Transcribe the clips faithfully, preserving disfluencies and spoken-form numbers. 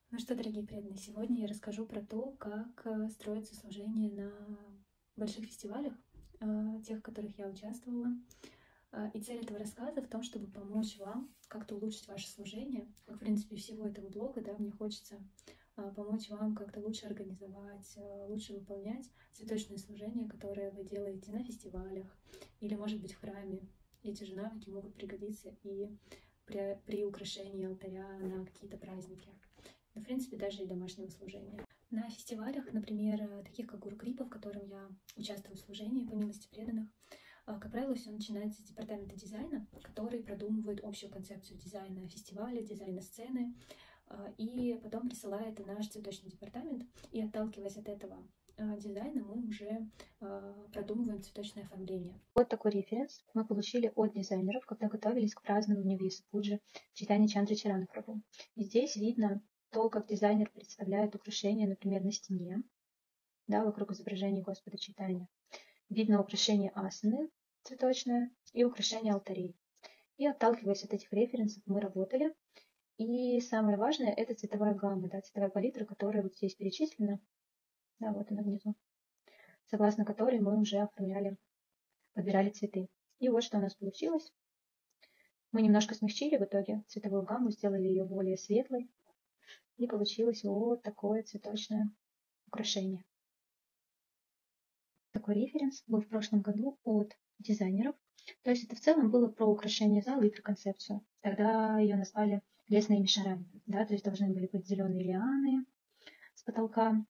Ну что, дорогие преданные, сегодня я расскажу про то, как э, строится служение на больших фестивалях, э, тех, в которых я участвовала. Э, И цель этого рассказа в том, чтобы помочь вам как-то улучшить ваше служение. Как, в принципе, всего этого блога, да, мне хочется э, помочь вам как-то лучше организовать, э, лучше выполнять цветочное служение, которое вы делаете на фестивалях или, может быть, в храме. Эти же навыки могут пригодиться и при, при украшении алтаря на какие-то праздники. Ну, в принципе, даже и домашнего служения. На фестивалях, например, э, таких как Гуру-Крипа, в котором я участвую в служении по милости преданных, э, как правило, все начинается с департамента дизайна, который продумывает общую концепцию дизайна фестиваля, дизайна сцены, э, и потом присылает в наш цветочный департамент. И отталкиваясь от этого э, дизайна, мы уже э, продумываем цветочное оформление. Вот такой референс мы получили от дизайнеров, когда готовились к празднованию Веса Пуджи Чайтаньи Чандрачарана Прабху. И здесь видно то, как дизайнер представляет украшения, например, на стене, да, вокруг изображения Господа Чайтаньи. Видно украшение асаны цветочное и украшение алтарей. И отталкиваясь от этих референсов, мы работали. И самое важное — это цветовая гамма, да, цветовая палитра, которая вот здесь перечислена, да, вот она внизу, согласно которой мы уже оформляли, подбирали цветы. И вот что у нас получилось. Мы немножко смягчили в итоге цветовую гамму, сделали ее более светлой, и получилось вот такое цветочное украшение. Такой референс был в прошлом году от дизайнеров. То есть это в целом было про украшение зала и про концепцию. Тогда ее назвали лесные мишарами. Да, то есть должны были быть зеленые лианы с потолка.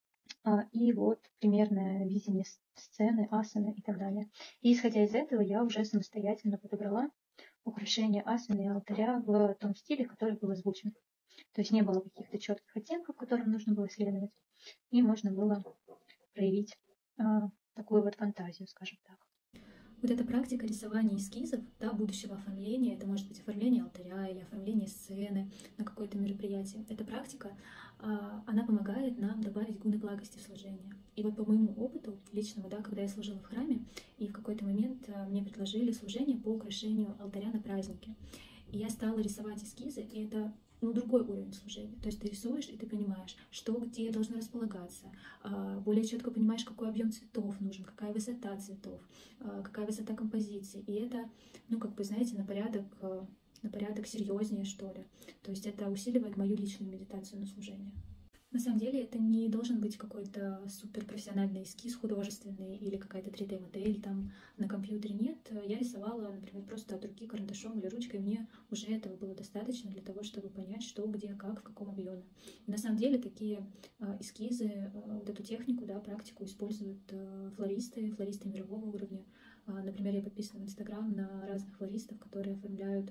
И вот примерное видение сцены, асаны и так далее. И исходя из этого я уже самостоятельно подобрала украшение асаны и алтаря в том стиле, который был озвучен. То есть не было каких-то четких оттенков, которым нужно было следовать, и можно было проявить а, такую вот фантазию, скажем так. Вот эта практика рисования эскизов, да, будущего оформления, это может быть оформление алтаря или оформление сцены на какое-то мероприятие. Эта практика, она помогает нам добавить гуны благости в служение. И вот по моему опыту личному, да, когда я служила в храме, и в какой-то момент мне предложили служение по украшению алтаря на празднике. И я стала рисовать эскизы, и это ну, другой уровень служения. То есть ты рисуешь, и ты понимаешь, что где должно располагаться, более четко понимаешь, какой объем цветов нужен, какая высота цветов, какая высота композиции. И это, ну, как бы, знаете, на порядок, на порядок серьезнее, что ли. То есть это усиливает мою личную медитацию на служение. На самом деле это не должен быть какой-то суперпрофессиональный эскиз художественный или какая-то три дэ-модель там на компьютере. Нет, я рисовала, например, просто от руки карандашом или ручкой. Мне уже этого было достаточно для того, чтобы понять, что, где, как, в каком объеме. И на самом деле такие эскизы, вот эту технику, да, практику используют флористы, флористы мирового уровня. Например, я подписана в Инстаграм на разных флористов, которые оформляют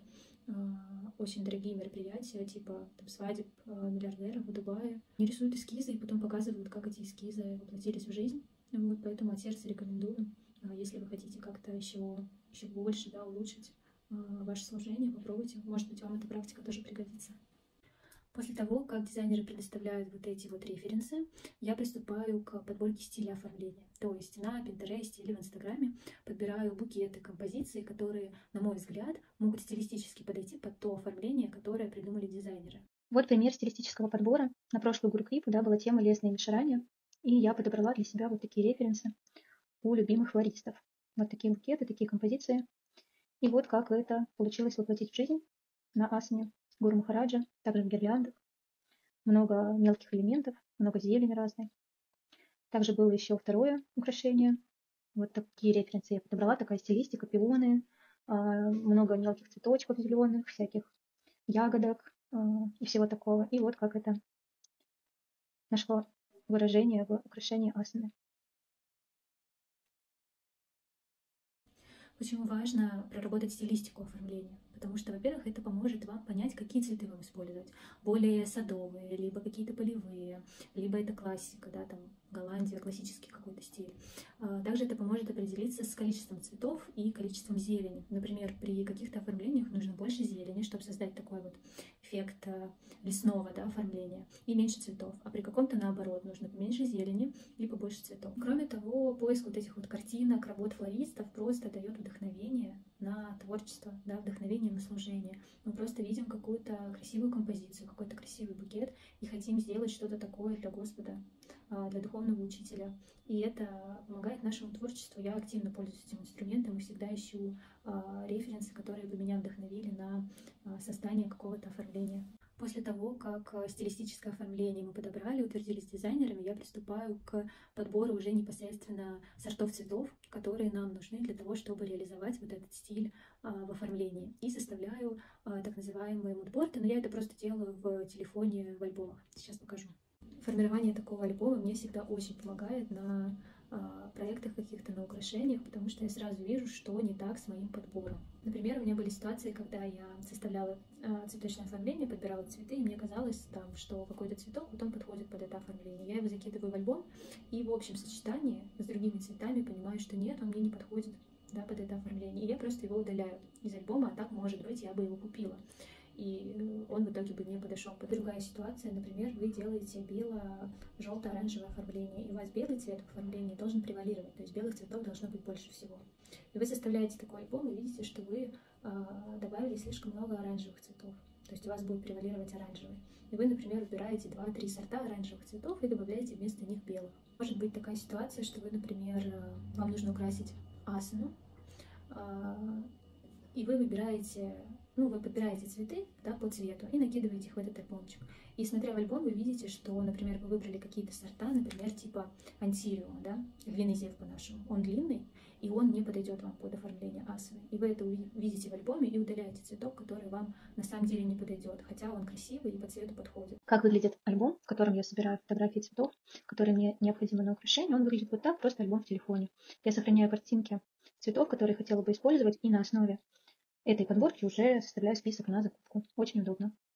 очень дорогие мероприятия, типа там, свадеб миллиардеров в Дубае. Они рисуют эскизы и потом показывают, как эти эскизы воплотились в жизнь. Вот поэтому от сердца рекомендую, если вы хотите как-то еще, еще больше, да, улучшить ваше служение, попробуйте. Может быть, вам эта практика тоже пригодится. После того, как дизайнеры предоставляют вот эти вот референсы, я приступаю к подборке стиля оформления. То есть на Pinterest или в Инстаграме подбираю букеты, композиции, которые, на мой взгляд, могут стилистически подойти под то оформление, которое придумали дизайнеры. Вот пример стилистического подбора. На прошлую Гуру-Крипу, да, была тема лесные мишарани, и я подобрала для себя вот такие референсы у любимых флористов. Вот такие букеты, такие композиции. И вот как это получилось воплотить в жизнь на асане Гуру Махараджа, также в гирляндах. Много мелких элементов, много зелени разной. Также было еще второе украшение. Вот такие референсы я подобрала, такая стилистика, пионы, много мелких цветочков зеленых, всяких ягодок и всего такого. И вот как это нашло выражение в украшении асаны. Почему важно проработать стилистику оформления? Потому что, во-первых, это поможет вам понять, какие цветы вам использовать. Более садовые, либо какие-то полевые, либо это классика, да, там Голландия, классический какой-то стиль. Также это поможет определиться с количеством цветов и количеством зелени. Например, при каких-то оформлениях нужно больше зелени, чтобы создать такой вот эффект лесного, да, оформления, и меньше цветов. А при каком-то, наоборот, нужно меньше зелени и побольше цветов. Кроме того, поиск вот этих вот картинок, работ флористов просто дает вдохновение вдохновение на творчество, да, вдохновение на служение. Мы просто видим какую-то красивую композицию, какой-то красивый букет и хотим сделать что-то такое для Господа, а, для духовного учителя. И это помогает нашему творчеству. Я активно пользуюсь этим инструментом и всегда ищу а, референсы, которые бы меня вдохновили на а, создание какого-то оформления. После того, как э, стилистическое оформление мы подобрали, утвердили с дизайнерами, я приступаю к подбору уже непосредственно сортов цветов, которые нам нужны для того, чтобы реализовать вот этот стиль а, в оформлении. И составляю а, так называемые мудборды, но я это просто делаю в телефоне, в альбомах. Сейчас покажу. Формирование такого альбома мне всегда очень помогает на а, проектах каких-то, на украшениях, потому что я сразу вижу, что не так с моим подбором. Например, у меня были ситуации, когда я составляла а, цветочное оформление, подбирала цветы, и мне казалось, там, что какой-то цветок потом подходит под это оформление. Я его закидываю в альбом, и в общем сочетании с другими цветами понимаю, что нет, он мне не подходит, да, под это оформление. И я просто его удаляю из альбома, а так, может быть, я бы его купила. И он в итоге бы не подошел. Другая ситуация, например, вы делаете бело-желто-оранжевое оформление, и у вас белый цвет в оформлении должен превалировать, то есть белых цветов должно быть больше всего. И вы составляете такой альбом и видите, что вы а, добавили слишком много оранжевых цветов, то есть у вас будет превалировать оранжевый. И вы, например, выбираете два-три сорта оранжевых цветов и добавляете вместо них белых. Может быть такая ситуация, что вы, например, вам нужно украсить асану, а, и вы выбираете, ну, вы подбираете цветы, да, по цвету и накидываете их в этот альбомчик. И смотря в альбом, вы видите, что, например, вы выбрали какие-то сорта, например, типа антириума, да, длинный зев по-нашему. Он длинный, и он не подойдет вам под оформление асаны. И вы это видите в альбоме и удаляете цветок, который вам на самом деле не подойдет, хотя он красивый и по цвету подходит. Как выглядит альбом, в котором я собираю фотографии цветов, которые мне необходимы на украшение? Он выглядит вот так, просто альбом в телефоне. Я сохраняю картинки цветов, которые хотела бы использовать, и на основе этой подборки уже составляю список на закупку. Очень удобно.